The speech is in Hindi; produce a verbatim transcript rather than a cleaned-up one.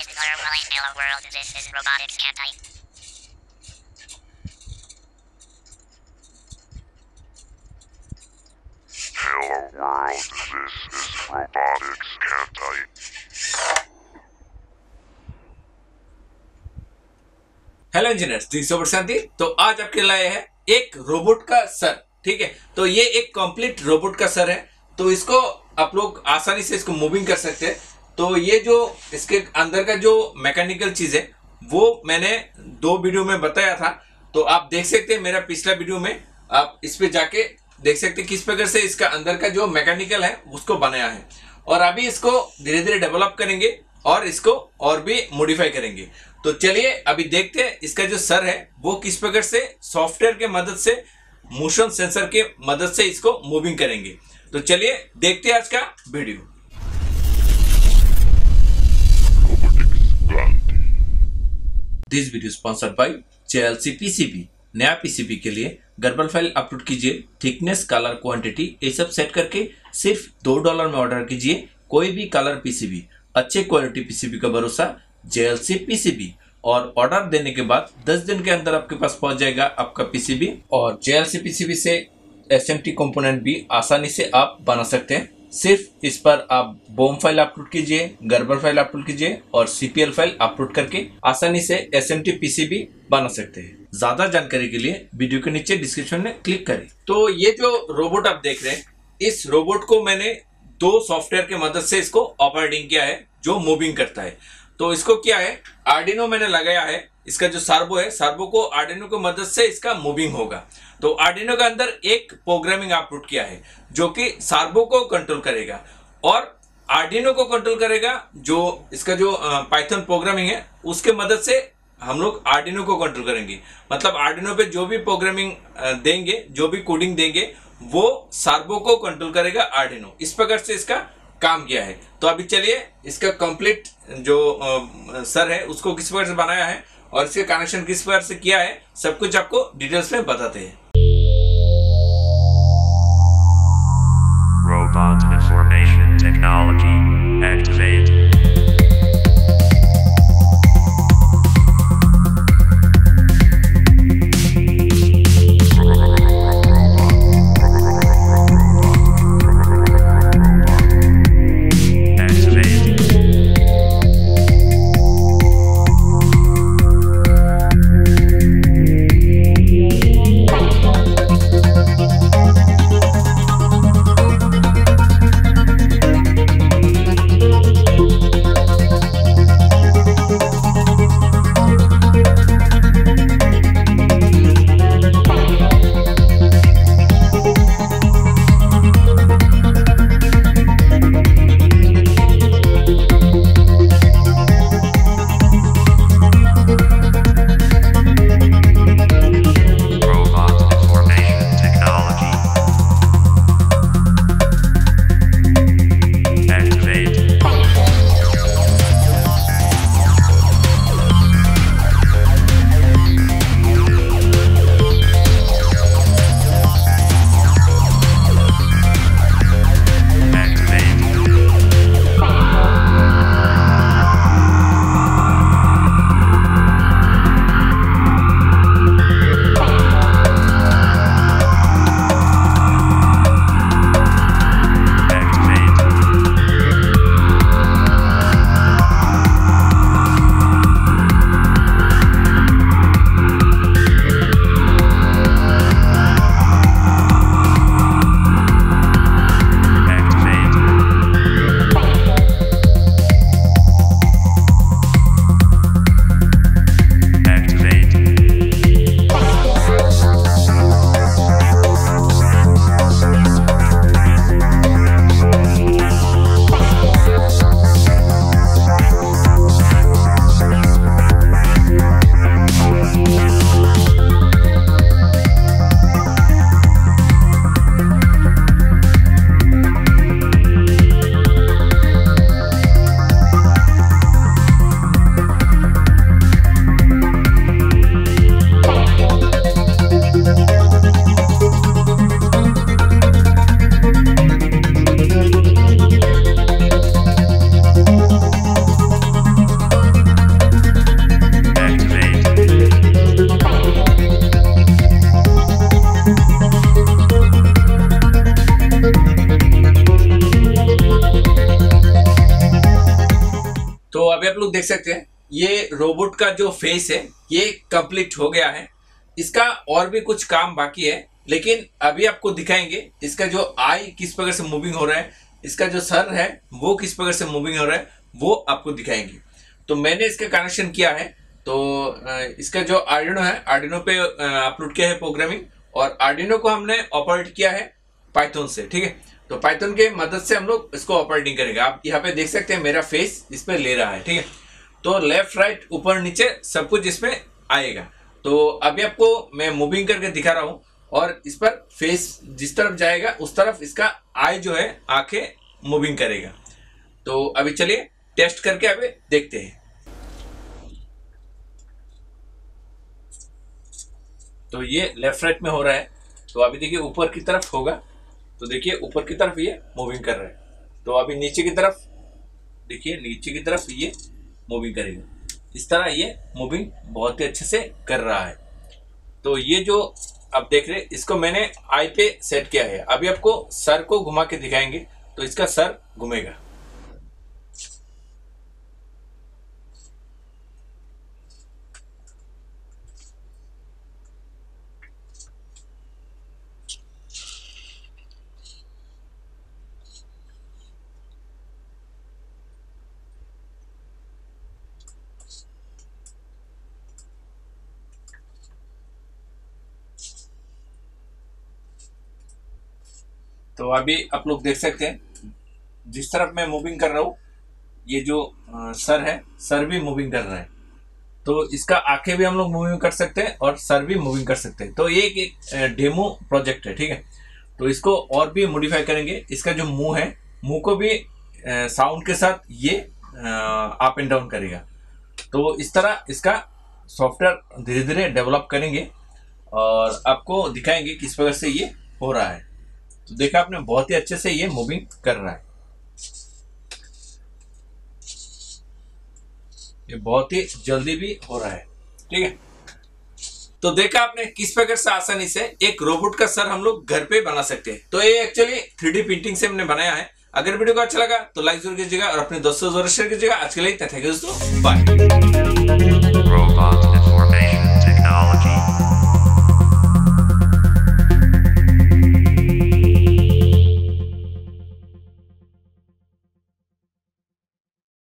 is Hello World, this is Robotics Kanti. Hello world, this is Robotics Kanti. Hello engineers, this is robotics Kanti. तो आज आपके लाए हैं एक रोबोट का सर। ठीक है, तो ये एक कंप्लीट रोबोट का सर है। तो इसको आप लोग आसानी से इसको मूविंग कर सकते हैं। तो ये जो इसके अंदर का जो मैकेनिकल चीज है वो मैंने दो वीडियो में बताया था। तो आप देख सकते हैं मेरा पिछला वीडियो में, आप इस पे जाके देख सकते हैं किस प्रकार से इसका अंदर का जो मैकेनिकल है उसको बनाया है। और अभी इसको धीरे धीरे डेवलप करेंगे और इसको और भी मॉडिफाई करेंगे। तो चलिए अभी देखते हैं इसका जो सर है वो किस प्रकार से सॉफ्टवेयर के मदद से, मोशन सेंसर के मदद से इसको मूविंग करेंगे। तो चलिए देखते हैं आज का video. This video sponsored by JLC PCB. नया पीसीबी के लिए गर्बल फाइल अपलोड कीजिए, थिकनेस, कलर, क्वांटिटी ये सब सेट करके सिर्फ दो डॉलर में ऑर्डर कीजिए कोई भी कलर पीसीबी। अच्छे क्वालिटी पीसीबी का भरोसा जेएलसी पीसीबी। और ऑर्डर देने के बाद दस दिन के अंदर आपके पास पहुंच जाएगा आपका पीसीबी। और जेएलसी पीसीबी से एसएमटी कंपोनेंट भी आसानी से आप बना सकते हैं। सिर्फ इस पर आप बोम फाइल अपलोड कीजिए, गर्बर फाइल अपलोड कीजिए और सीपीएल फाइल अपलोड करके आसानी से एसएमटी पीसीबी बना सकते हैं। ज्यादा जानकारी के लिए वीडियो के नीचे डिस्क्रिप्शन में क्लिक करें। तो ये जो रोबोट आप देख रहे हैं, इस रोबोट को मैंने दो सॉफ्टवेयर के मदद से इसको ऑपरेटिंग किया है जो मूविंग करता है। तो इसको क्या है, आर्डिनो मैंने लगाया है। इसका जो सर्वो है, सर्वो को आर्डिनो की मदद से इसका मूविंग होगा। तो आर्डिनो के अंदर एक प्रोग्रामिंग अपलोड किया है जो कि सर्वो को कंट्रोल करेगा और आर्डिनो को कंट्रोल करेगा। जो इसका जो पाइथन प्रोग्रामिंग है उसके मदद से हम लोग आर्डिनो को कंट्रोल करेंगे। मतलब आर्डिनो पे जो भी प्रोग्रामिंग देंगे, जो भी कोडिंग देंगे, वो सर्वो को कंट्रोल करेगा आर्डिनो। इस प्रकार से इसका काम किया है। तो अभी चलिए इसका कंप्लीट जो आ, सर है उसको किस प्रकार से बनाया है और इसके कनेक्शन किस प्रकार से किया है, सब कुछ आपको डिटेल्स में बताते हैं। Robot information technology activate. Robot अभी आप लोग देख सकते हैं ये रोबोट का जो फेस है ये कंप्लीट हो गया है। इसका और भी कुछ काम बाकी है, लेकिन अभी आपको दिखाएंगे इसका जो आई किस प्रकार से मूविंग हो रहा है, इसका जो सर है वो किस प्रकार से मूविंग हो रहा है वो आपको दिखाएंगे। तो मैंने इसका कनेक्शन किया है, तो इसका जो आर्डिनो है आर्डिनो पे अपलोड किया है प्रोग्रामिंग, और आर्डिनो को हमने ऑपरेट किया है पाइथन से, ठीक है। तो पाइथन के मदद से हम लोग इसको ऑपरेटिंग करेंगे। आप यहाँ पे देख सकते हैं मेरा फेस इस पे ले रहा है, ठीक है। तो लेफ्ट राइट ऊपर नीचे सब कुछ इसमें आएगा। तो अभी आपको मैं मूविंग करके दिखा रहा हूँ, और इस पर फेस जिस तरफ जाएगा उस तरफ इसका आई जो है आंखें मूविंग करेगा। तो अभी चलिए टेस्ट करके अभी देखते हैं। तो ये लेफ्ट राइट में हो रहा है, तो अभी देखिए ऊपर की तरफ होगा, तो देखिए ऊपर की तरफ ये मूविंग कर रहा है। तो अभी नीचे की तरफ देखिए, नीचे की तरफ ये मूविंग करेगा। इस तरह ये मूविंग बहुत ही अच्छे से कर रहा है। तो ये जो आप देख रहे हैं इसको मैंने आई पे सेट किया है। अभी आपको सर को घुमा के दिखाएंगे, तो इसका सर घूमेगा। तो अभी आप लोग देख सकते हैं जिस तरफ मैं मूविंग कर रहा हूँ ये जो आ, सर है, सर भी मूविंग कर रहा है। तो इसका आंखें भी हम लोग मूविंग कर सकते हैं और सर भी मूविंग कर सकते हैं। तो ये एक, एक डेमो प्रोजेक्ट है, ठीक है। तो इसको और भी मॉडिफाई करेंगे। इसका जो मुंह है, मुंह को भी साउंड के साथ ये अप एंड डाउन करेगा। तो इस तरह इसका सॉफ्टवेयर धीरे धीरे डेवलप करेंगे और आपको दिखाएंगे किस प्रकार से ये हो रहा है। तो देखा आपने, बहुत ही अच्छे से ये मूविंग कर रहा है। ये बहुत ही जल्दी भी हो रहा है, ठीक है। तो देखा आपने किस प्रकार से आसानी से एक रोबोट का सर हम लोग घर पे बना सकते हैं। तो ये एक्चुअली थ्री डी प्रिंटिंग से हमने बनाया है। अगर वीडियो को अच्छा लगा तो लाइक जरूर कीजिएगा और अपने दोस्तों जरूर शेयर कीजिएगा। आज के लिए थैंक यू दोस्तों, बाय।